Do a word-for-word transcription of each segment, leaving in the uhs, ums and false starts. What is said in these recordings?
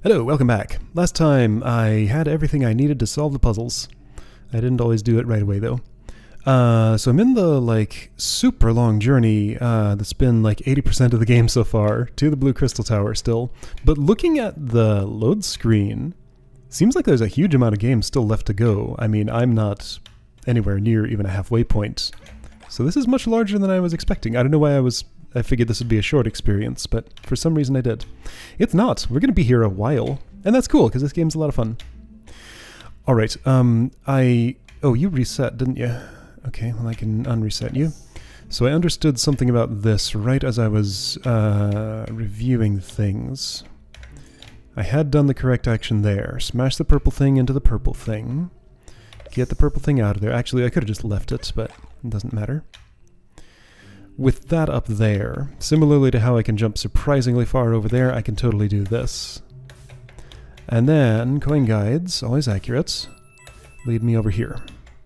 Hello, welcome back. Last time I had everything I needed to solve the puzzles. I didn't always do it right away though. Uh, so I'm in the like super long journey uh, that's been like eighty percent of the game so far to the Blue Crystal Tower still. But looking at the load screen, seems like there's a huge amount of games still left to go. I mean, I'm not anywhere near even a halfway point. So this is much larger than I was expecting. I don't know why I was... I figured this would be a short experience, but for some reason I did. It's not. We're going to be here a while. And that's cool, because this game's a lot of fun. Alright, um, I... Oh, you reset, didn't you? Okay, well I can unreset you. So I understood something about this right as I was uh, reviewing things. I had done the correct action there. Smash the purple thing into the purple thing. Get the purple thing out of there. Actually, I could have just left it, but it doesn't matter. With that up there, similarly to how I can jump surprisingly far over there, I can totally do this. And then, coin guides, always accurate, lead me over here.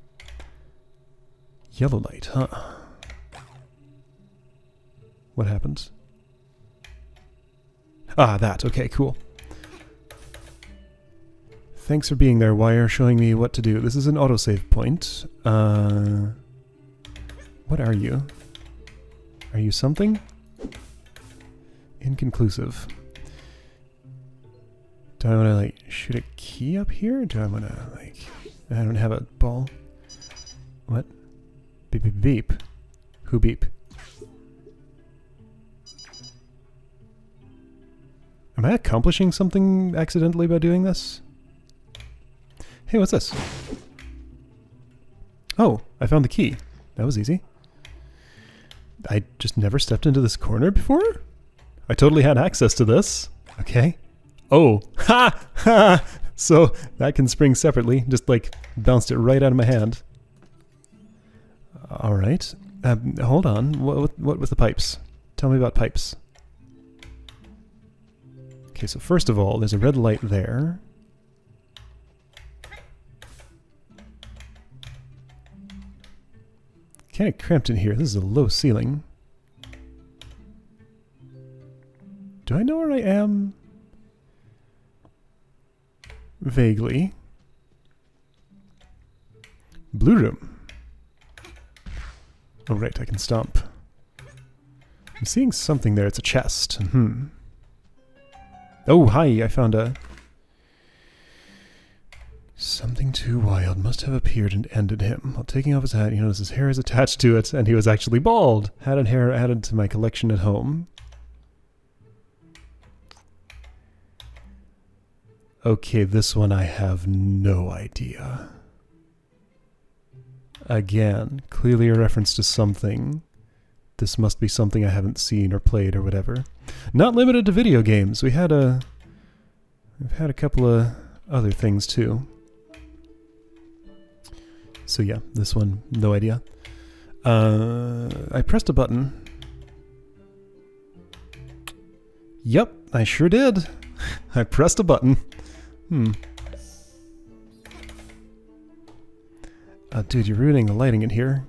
Yellow light, huh? What happens? Ah, that, okay, cool. Thanks for being there, Wire, showing me what to do. This is an autosave point. Uh, what are you? Are you something? Inconclusive. Do I want to, like, shoot a key up here? Do I want to, like... I don't have a ball. What? Beep, beep, beep. Who beep? Am I accomplishing something accidentally by doing this? Hey, what's this? Oh, I found the key. That was easy. I just never stepped into this corner before? I totally had access to this. Okay. Oh, ha! Ha! So that can spring separately. Just like bounced it right out of my hand. All right. Um, hold on. What, what, what with the pipes? Tell me about pipes. Okay, so first of all, there's a red light there. Kind of cramped in here. This is a low ceiling. Do I know where I am? Vaguely. Blue room. Oh right, I can stomp. I'm seeing something there. It's a chest. Hmm. Oh, hi! I found a... Something too wild must have appeared and ended him. While taking off his hat, he noticed his hair is attached to it, and he was actually bald. Hat and hair added to my collection at home. Okay, this one I have no idea. Again, clearly a reference to something. This must be something I haven't seen or played or whatever. Not limited to video games. We had a... We've had a couple of other things too. So yeah, this one, no idea. Uh, I pressed a button. Yep, I sure did. I pressed a button. Hmm. Uh, dude, you're ruining the lighting in here.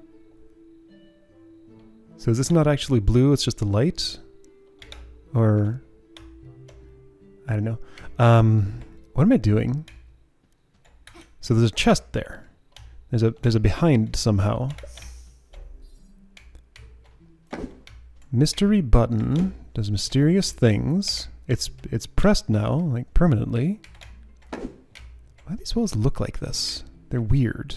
So is this not actually blue, it's just the light? Or... I don't know. Um, what am I doing? So there's a chest there. There's a there's a behind somehow. Mystery button does mysterious things. It's it's pressed now, like permanently. Why do these walls look like this? They're weird.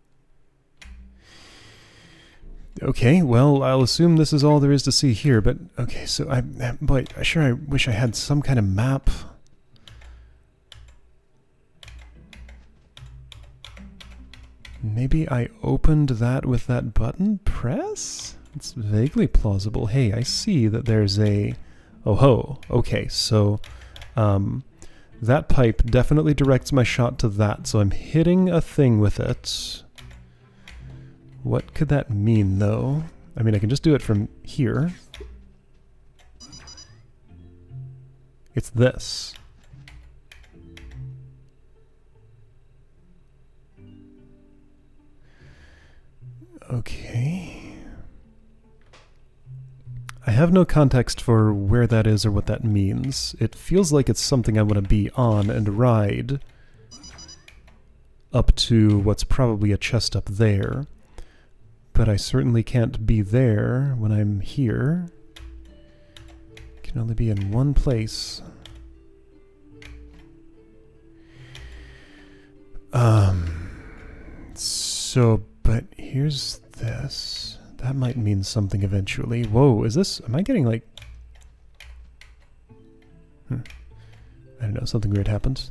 Okay, well, I'll assume this is all there is to see here, but okay, so I boy, I sure I wish I had some kind of map. Maybe I opened that with that button press? It's vaguely plausible. Hey, I see that there's a... Oh ho, okay, so um, that pipe definitely directs my shot to that, so I'm hitting a thing with it. What could that mean, though? I mean, I can just do it from here. It's this. Okay. I have no context for where that is or what that means. It feels like it's something I want to be on and ride up to what's probably a chest up there. But I certainly can't be there when I'm here. Can only be in one place. Um, so, but here's this. That might mean something eventually. Whoa, is this... Am I getting, like... Hmm. I don't know, something weird happened.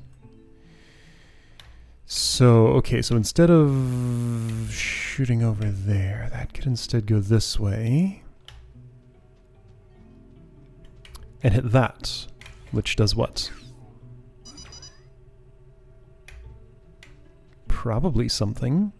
So, okay, so instead of shooting over there, that could instead go this way. And hit that, which does what? Probably something.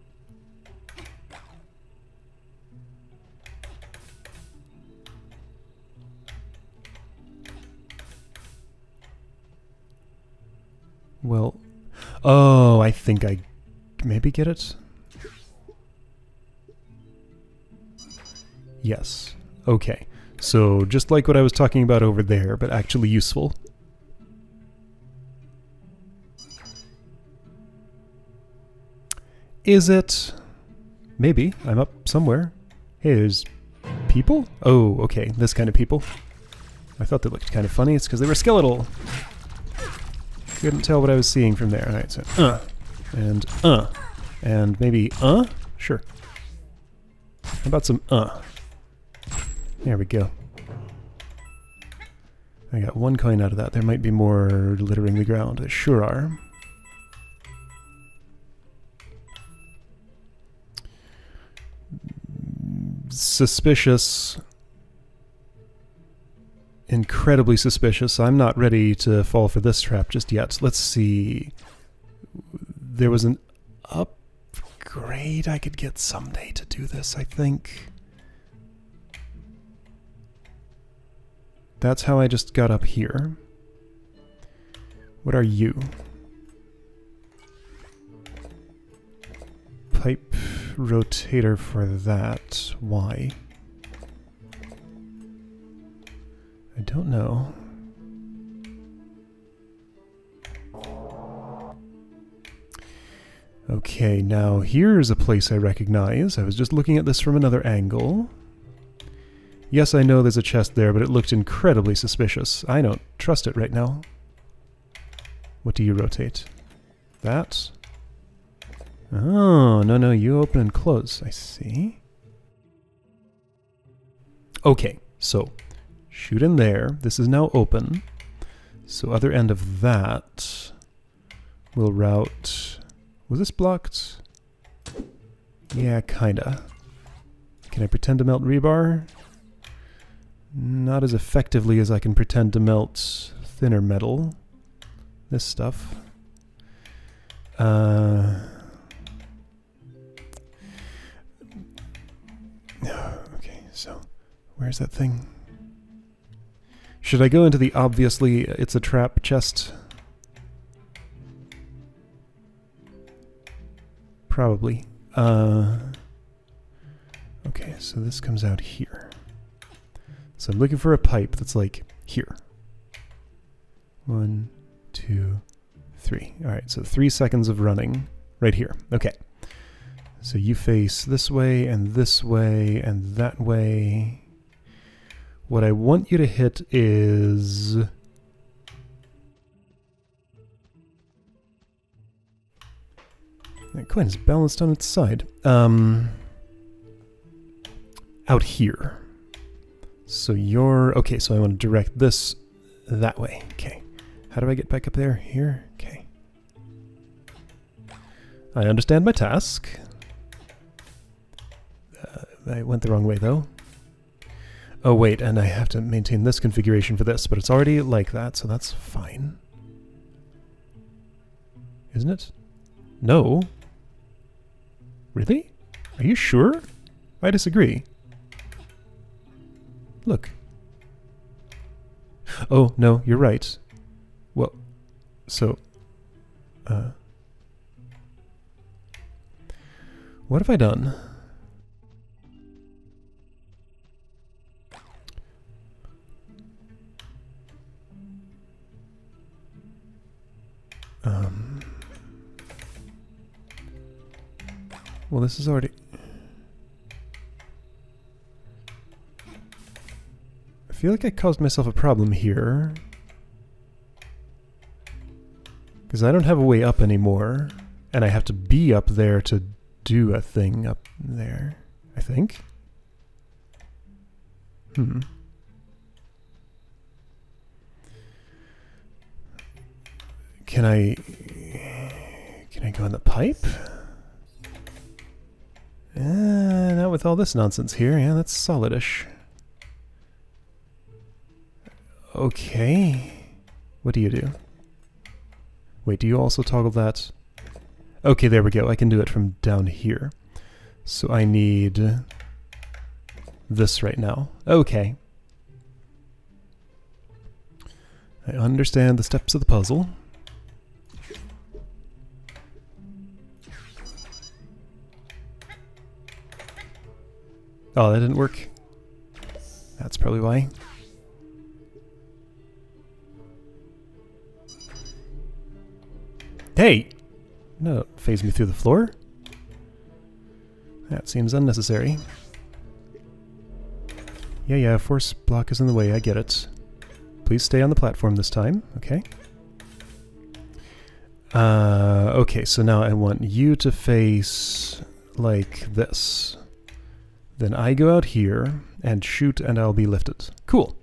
Well, oh, I think I maybe get it. Yes. Okay. So just like what I was talking about over there, but actually useful. Is it? Maybe. I'm up somewhere. Hey, there's people? Oh, okay. This kind of people. I thought they looked kind of funny. It's because they were skeletal. Couldn't tell what I was seeing from there. Alright, so uh, and uh, and maybe uh? Sure. How about some uh? There we go. I got one coin out of that. There might be more littering the ground. There sure are. Suspicious. Incredibly suspicious. I'm not ready to fall for this trap just yet. Let's see. There was an upgrade I could get someday to do this, I think. That's how I just got up here. What are you? Pipe rotator for that. Why? I don't know. Okay, now here's a place I recognize. I was just looking at this from another angle. Yes, I know there's a chest there, but it looked incredibly suspicious. I don't trust it right now. What do you rotate? That? Oh, no, no, you open and close. I see. Okay, so shoot in there. This is now open. So other end of that will route... Was this blocked? Yeah, kinda. Can I pretend to melt rebar? Not as effectively as I can pretend to melt thinner metal. This stuff. Uh... Okay, so where's that thing? Should I go into the obviously it's a trap chest? Probably. Uh, okay, so this comes out here. So I'm looking for a pipe that's like here. One, two, three. Alright, so three seconds of running right here. Okay. So you face this way and this way and that way. What I want you to hit is... That coin is balanced on its side. Um, out here. So you're... Okay, so I want to direct this that way. Okay. How do I get back up there? Here? Okay. I understand my task. Uh, I went the wrong way, though. Oh, wait, and I have to maintain this configuration for this, but it's already like that, so that's fine. Isn't it? No. Really? Are you sure? I disagree. Look. Oh, no, you're right. Well, so... Uh... What have I done? Um, well, this is already... I feel like I caused myself a problem here. Because I don't have a way up anymore. And I have to be up there to do a thing up there, I think. Hmm. Can I... Can I go in the pipe? Uh, not with all this nonsense here. Yeah, that's solidish. Okay. What do you do? Wait, do you also toggle that? Okay, there we go. I can do it from down here. So I need this right now. Okay. I understand the steps of the puzzle. Oh, that didn't work. That's probably why. Hey! No, don't phase me through the floor. That seems unnecessary. Yeah, yeah, force block is in the way, I get it. Please stay on the platform this time, okay. Uh, okay, so now I want you to face like this. Then I go out here and shoot and I'll be lifted. Cool.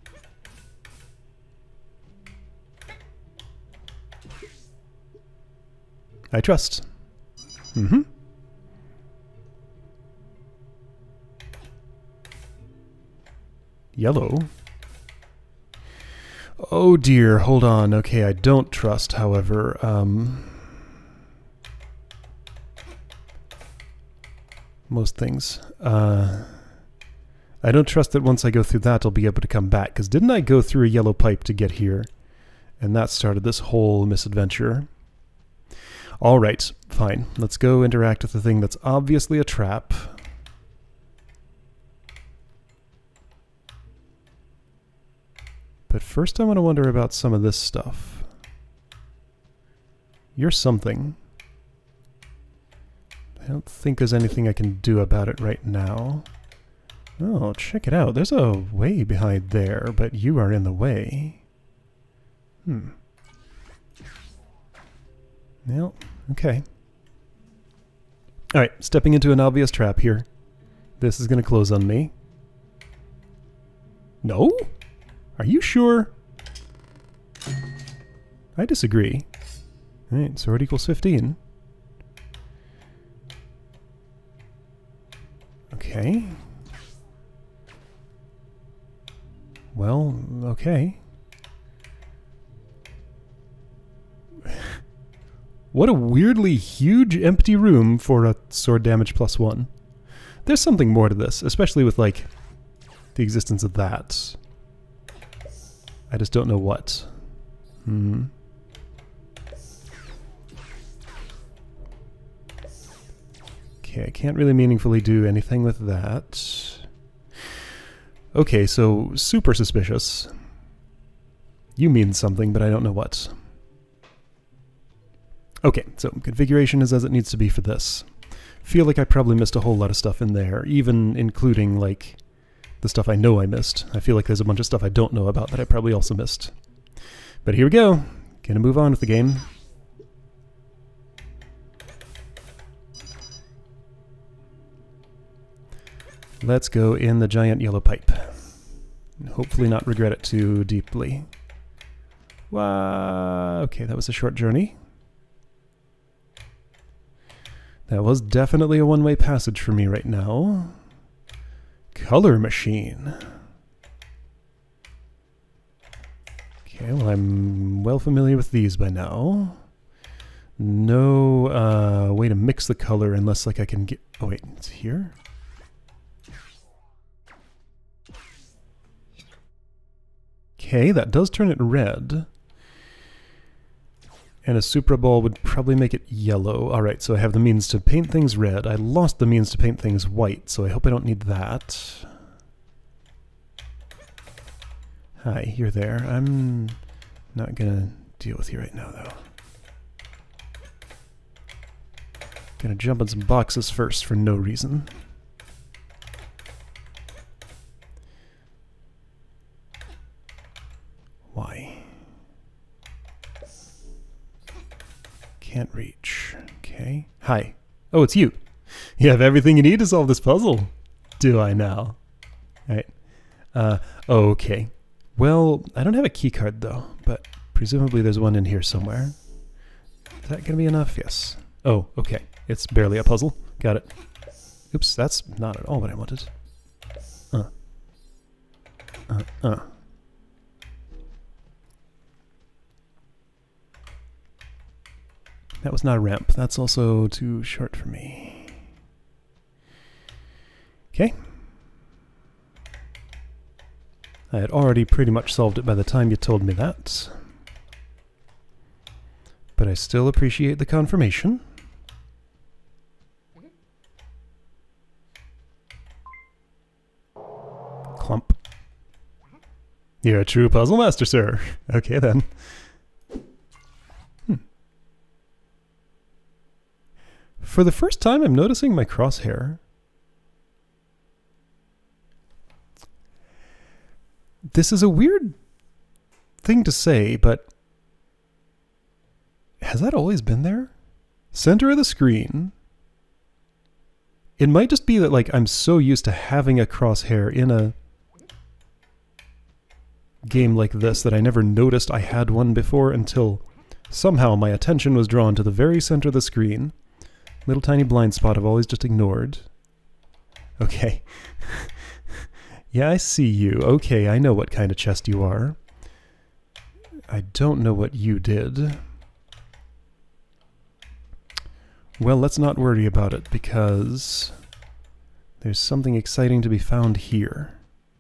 I trust. Mm-hmm. Yellow. Oh dear, hold on. Okay, I don't trust, however. Um, most things. Uh, I don't trust that once I go through that, I'll be able to come back. Because didn't I go through a yellow pipe to get here? And that started this whole misadventure. All right, fine. Let's go interact with the thing that's obviously a trap. But first I want to wonder about some of this stuff. You're something. I don't think there's anything I can do about it right now. Oh, check it out. There's a way behind there, but you are in the way. Hmm. Well, okay. Alright, stepping into an obvious trap here. This is going to close on me. No? Are you sure? I disagree. Alright, sword equals fifteen. Okay. Well, okay. What a weirdly huge empty room for a sword damage plus one. There's something more to this, especially with, like, the existence of that. I just don't know what. Hmm. Okay, I can't really meaningfully do anything with that. Okay, so super suspicious. You mean something, but I don't know what. Okay, so configuration is as it needs to be for this. Feel like I probably missed a whole lot of stuff in there, even including, like, the stuff I know I missed. I feel like there's a bunch of stuff I don't know about that I probably also missed. But here we go. Gonna move on with the game. Let's go in the giant yellow pipe. And hopefully not regret it too deeply. Wow. Okay, that was a short journey. That was definitely a one-way passage for me right now. Color machine. Okay, well, I'm well familiar with these by now. No uh, way to mix the color unless, like, I can get... Oh, wait, it's here? Okay, that does turn it red. And a Supra ball would probably make it yellow. Alright, so I have the means to paint things red. I lost the means to paint things white, so I hope I don't need that. Hi, you're there. I'm not gonna deal with you right now, though. Gonna jump on some boxes first for no reason. Why? Can't reach. Okay. Hi. Oh, it's you. You have everything you need to solve this puzzle. Do I now? Alright. Uh, okay. Well, I don't have a key card though, but presumably there's one in here somewhere. Is that gonna be enough? Yes. Oh, okay. It's barely a puzzle. Got it. Oops, that's not at all what I wanted. Uh. Uh, uh. That was not a ramp. That's also too short for me. Okay. I had already pretty much solved it by the time you told me that. But I still appreciate the confirmation. Clump. You're a true puzzle master, sir. Okay then. Hmm. For the first time, I'm noticing my crosshair. This is a weird thing to say, but has that always been there? Center of the screen. It might just be that, like, I'm so used to having a crosshair in a game like this that I never noticed I had one before until somehow my attention was drawn to the very center of the screen. Little tiny blind spot I've always just ignored. Okay. Yeah, I see you. Okay, I know what kind of chest you are. I don't know what you did. Well, let's not worry about it, because there's something exciting to be found here.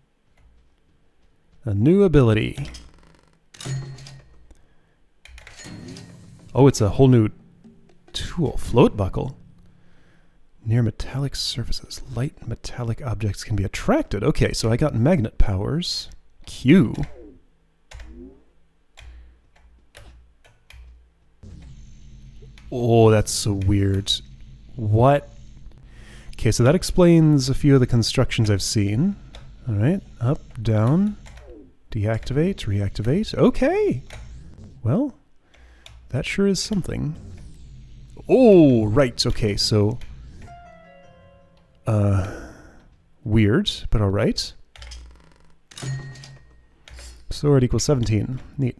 A new ability. Oh, it's a whole new tool. Float buckle. Near metallic surfaces, light metallic objects can be attracted. Okay, so I got magnet powers. Q. Oh, that's so weird. What? Okay, so that explains a few of the constructions I've seen. All right, up, down, deactivate, reactivate. Okay. Well, that sure is something. Oh, right. Okay, so uh weird, but all right. Sword equals seventeen. Neat.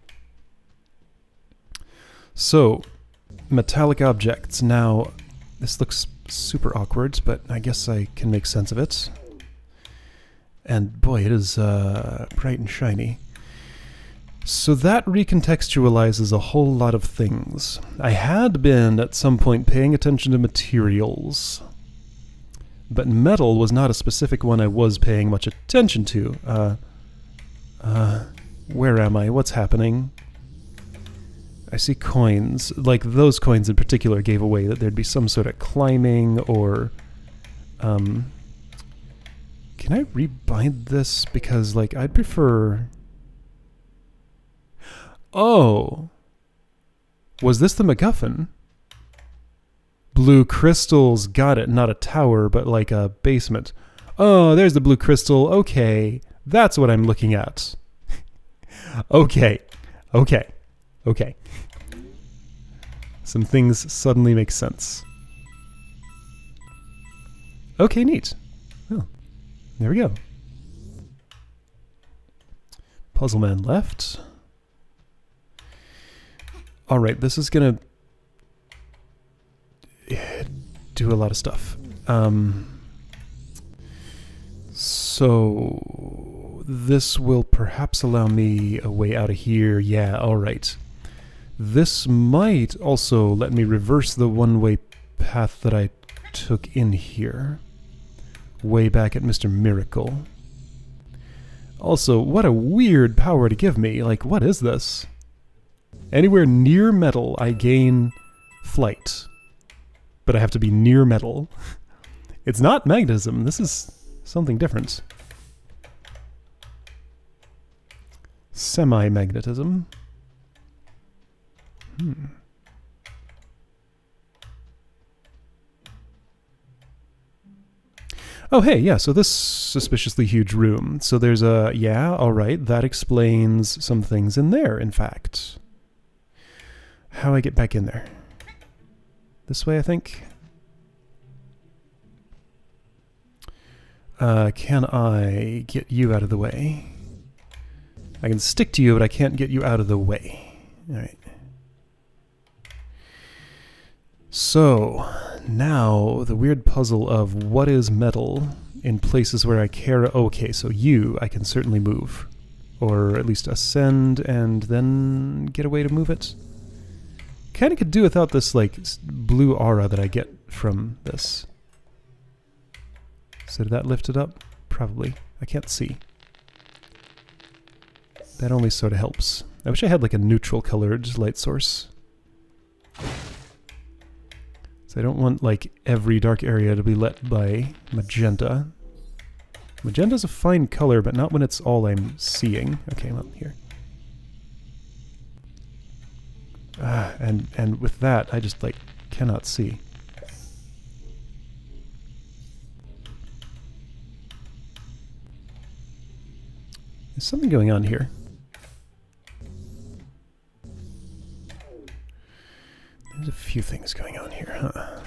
So, metallic objects. Now, this looks super awkward, but I guess I can make sense of it. And boy, it is uh, bright and shiny. So that recontextualizes a whole lot of things. I had been, at some point, paying attention to materials. But metal was not a specific one I was paying much attention to. Uh, uh, where am I? What's happening? I see coins. Like, those coins in particular gave away that there'd be some sort of climbing or... Um, can I rebind this? Because, like, I'd prefer... Oh! Was this the MacGuffin? Blue crystals, got it. Not a tower, but like a basement. Oh, there's the blue crystal. Okay, that's what I'm looking at. Okay, okay, okay. Some things suddenly make sense. Okay, neat. Oh, there we go. Puzzle man left. All right, this is gonna do a lot of stuff. Um, so this will perhaps allow me a way out of here. Yeah, all right. This might also let me reverse the one-way path that I took in here. Way back at Mister Miracle. Also, what a weird power to give me. Like, what is this? Anywhere near metal, I gain flight. But I have to be near metal. It's not magnetism. This is something different. Semi-magnetism. Hmm. Oh, hey, yeah, so this suspiciously huge room. So there's a... Yeah, all right, that explains some things in there, in fact. How do I get back in there? This way, I think? Uh, can I get you out of the way? I can stick to you, but I can't get you out of the way. All right. So, now the weird puzzle of what is metal in places where I care... Okay, so you, I can certainly move. Or at least ascend and then get a way to move it. Kind of could do without this, like, blue aura that I get from this. So did that lift it up? Probably. I can't see. That only sort of helps. I wish I had, like, a neutral colored light source. So I don't want, like, every dark area to be lit by magenta. Magenta's a fine color, but not when it's all I'm seeing. Okay, well, here. Ah, and, and with that, I just, like, cannot see. There's something going on here. There's a few things going on here, huh?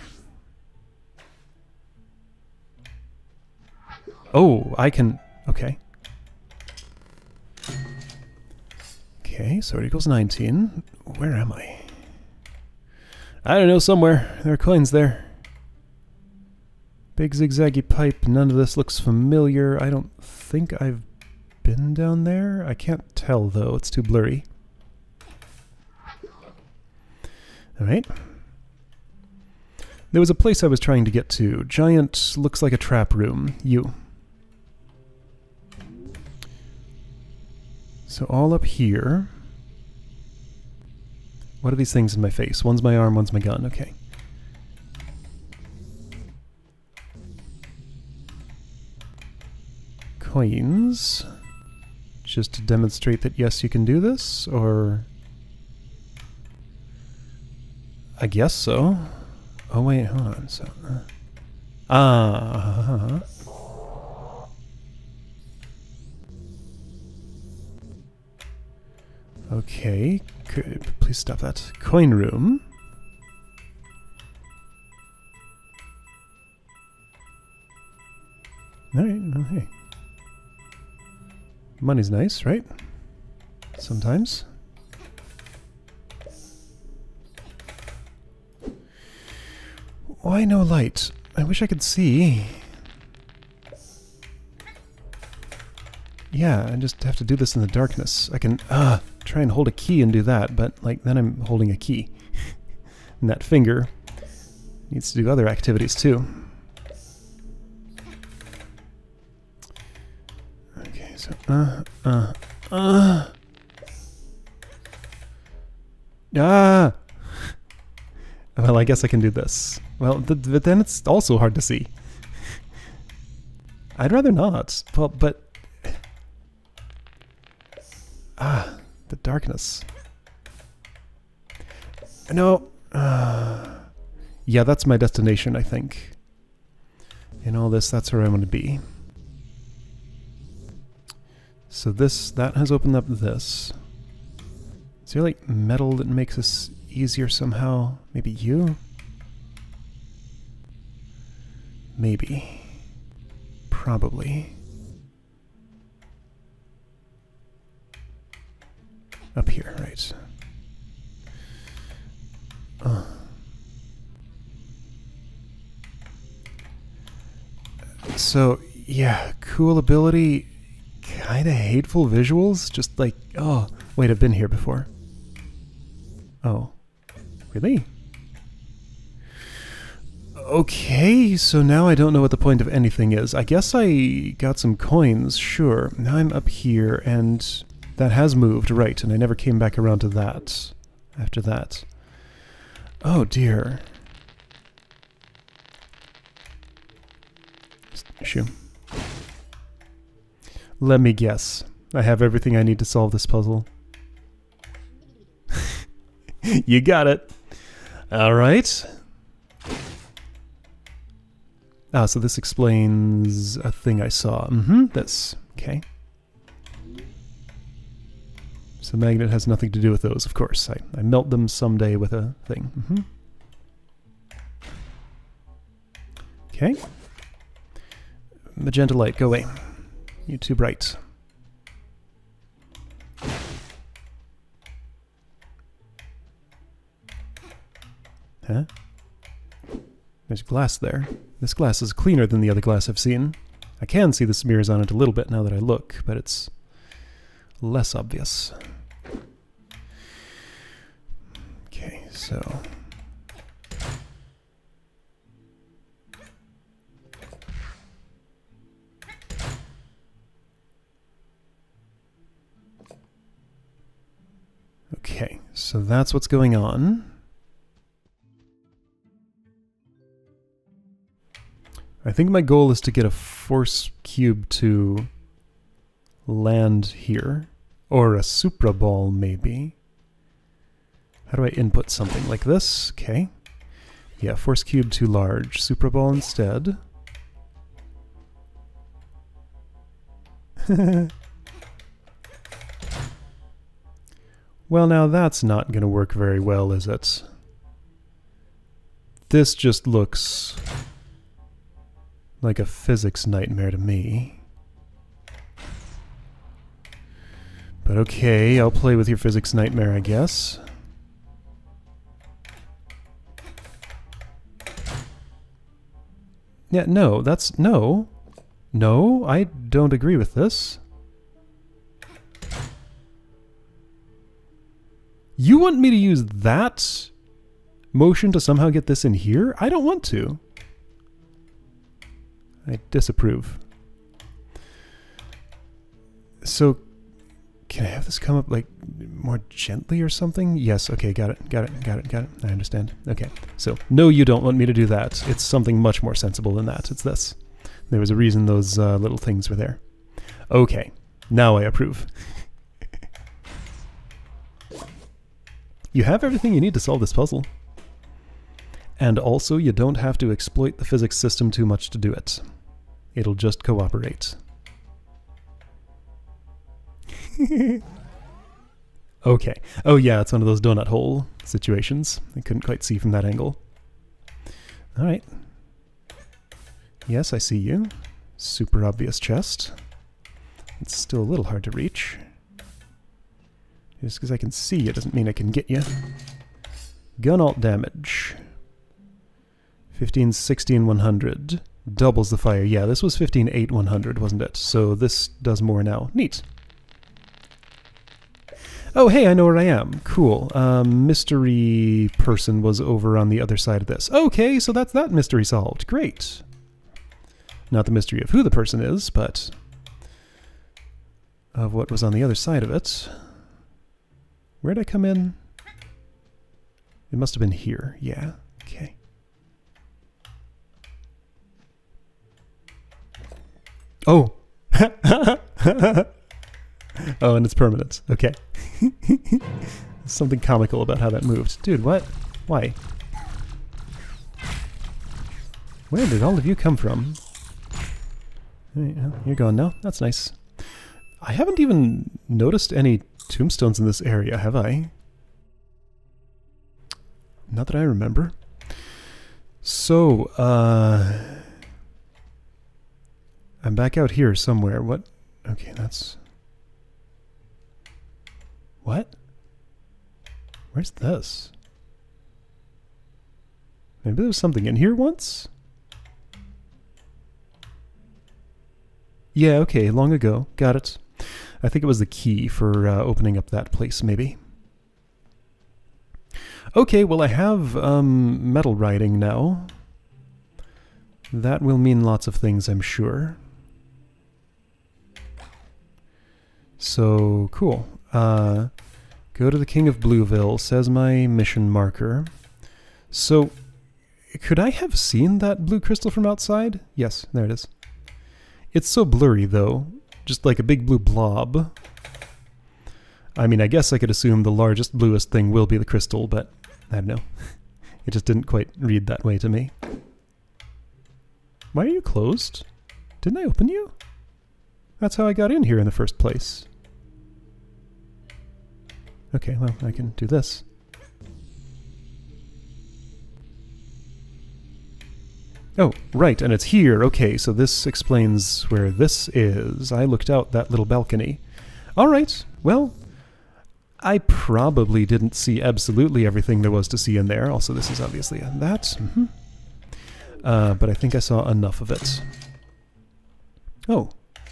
Oh, I can... Okay. Okay, so it equals nineteen. Where am I? I don't know, somewhere. There are coins there. Big zigzaggy pipe. None of this looks familiar. I don't think I've been down there. I can't tell, though. It's too blurry. Alright. There was a place I was trying to get to. Giant, looks like a trap room. You. So all up here. What are these things in my face? One's my arm, one's my gun. Okay. Coins. Just to demonstrate that, yes, you can do this, or... I guess so. Oh, wait, hold on. So, uh, ah. Okay. Could, please stop that. Coin room. Alright, okay. Money's nice, right? Sometimes. Why no light? I wish I could see. Yeah, I just have to do this in the darkness. I can uh, try and hold a key and do that, but like then I'm holding a key. And that finger needs to do other activities too. Okay, so uh, uh, uh. Ah! Well, I guess I can do this. Well, th but then it's also hard to see. I'd rather not. Well, but... Ah, the darkness. No. Uh, yeah, that's my destination, I think. In all this, that's where I want to be. So this, that has opened up this. Is there like metal that makes this easier somehow? Maybe you? Maybe. Probably. Up here, right. Uh. So, yeah, cool ability, kinda hateful visuals, just like, oh, wait, I've been here before. Oh, really? Okay, so now I don't know what the point of anything is. I guess I got some coins, sure. Now I'm up here, and that has moved, right, and I never came back around to that after that. Oh, dear. Shoo. Let me guess. I have everything I need to solve this puzzle. You got it. All right. Ah, so this explains a thing I saw. Mm-hmm, this. Okay. So magnet has nothing to do with those, of course. I, I melt them someday with a thing. Mm-hmm. Okay. Magenta light, go away. You're too bright. Huh? There's glass there. This glass is cleaner than the other glass I've seen. I can see the smears on it a little bit now that I look, but it's less obvious. Okay, so... Okay, so that's what's going on. I think my goal is to get a force cube to land here. Or a supra ball, maybe. How do I input something like this? Okay. Yeah, force cube too large. Supra ball instead. Well, now that's not going to work very well, is it? This just looks like a physics nightmare to me. But okay, I'll play with your physics nightmare, I guess. Yeah, no, that's... no. No, I don't agree with this. You want me to use that motion to somehow get this in here? I don't want to. I disapprove. So, can I have this come up like more gently or something? Yes, okay, got it, got it, got it, got it. I understand. Okay, so no, you don't want me to do that. It's something much more sensible than that. It's this. There was a reason those uh, little things were there. Okay, now I approve. You have everything you need to solve this puzzle. And also, you don't have to exploit the physics system too much to do it. It'll just cooperate. Okay. Oh yeah, it's one of those donut hole situations. I couldn't quite see from that angle. Alright. Yes, I see you. Super obvious chest. It's still a little hard to reach. Just because I can see you doesn't mean I can get you. Gun alt damage. fifteen, sixteen, one hundred. Doubles the fire. Yeah, this was fifteen, eight, one hundred, wasn't it? So this does more now. Neat. Oh, hey, I know where I am. Cool. Um, mystery person was over on the other side of this. Okay, so that's that mystery solved. Great. Not the mystery of who the person is, but of what was on the other side of it. Where'd I come in? It must have been here. Yeah. Okay. Oh! Oh, and it's permanent. Okay. Something comical about how that moved. Dude, what? Why? Where did all of you come from? You're gone now. That's nice. I haven't even noticed any tombstones in this area, have I? Not that I remember. So, uh... I'm back out here somewhere. What? Okay, that's... What? Where's this? Maybe there was something in here once? Yeah, okay, long ago. Got it. I think it was the key for uh, opening up that place, maybe. Okay, well I have um, metal writing now. That will mean lots of things, I'm sure. So, cool. Uh, go to the King of Blueville, says my mission marker. So, could I have seen that blue crystal from outside? Yes, there it is. It's so blurry, though. Just like a big blue blob. I mean, I guess I could assume the largest, bluest thing will be the crystal, but I don't know. It just didn't quite read that way to me. Why are you closed? Didn't I open you? That's how I got in here in the first place. Okay, well, I can do this. Oh, right, and it's here. Okay, so this explains where this is. I looked out that little balcony. All right, well, I probably didn't see absolutely everything there was to see in there. Also, this is obviously a that. Mm-hmm. Uh, but I think I saw enough of it. Oh.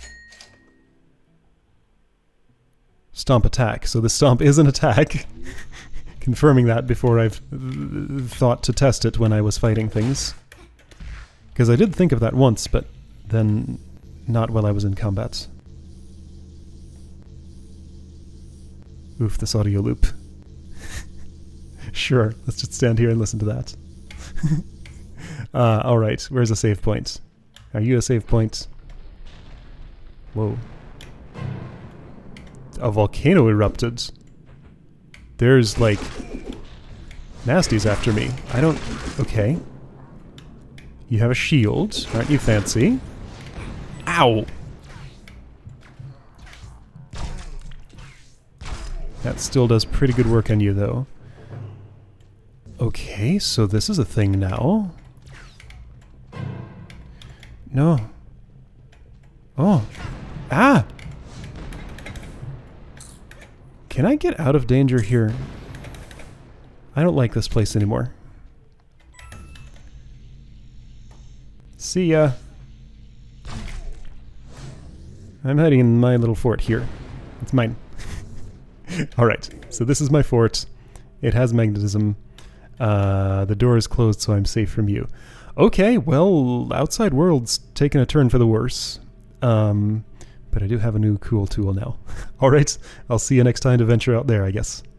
Stomp attack. So the stomp is an attack. Confirming that before I've th thought to test it when I was fighting things. Because I did think of that once, but then not while I was in combat. Oof, this audio loop. Sure, let's just stand here and listen to that. uh, Alright, where's a save point? Are you a save point? Whoa. A volcano erupted. There's, like, nasties after me. I don't... Okay. You have a shield. Aren't you fancy? Ow! That still does pretty good work on you, though. Okay, so this is a thing now. No. Oh. Ah! Can I get out of danger here? I don't like this place anymore. See ya. I'm hiding in my little fort here. It's mine. Alright, so this is my fort. It has magnetism. Uh, the door is closed, so I'm safe from you. Okay, well, outside world's taken a turn for the worse. Um, but I do have a new cool tool now. Alright, I'll see you next time to venture out there, I guess.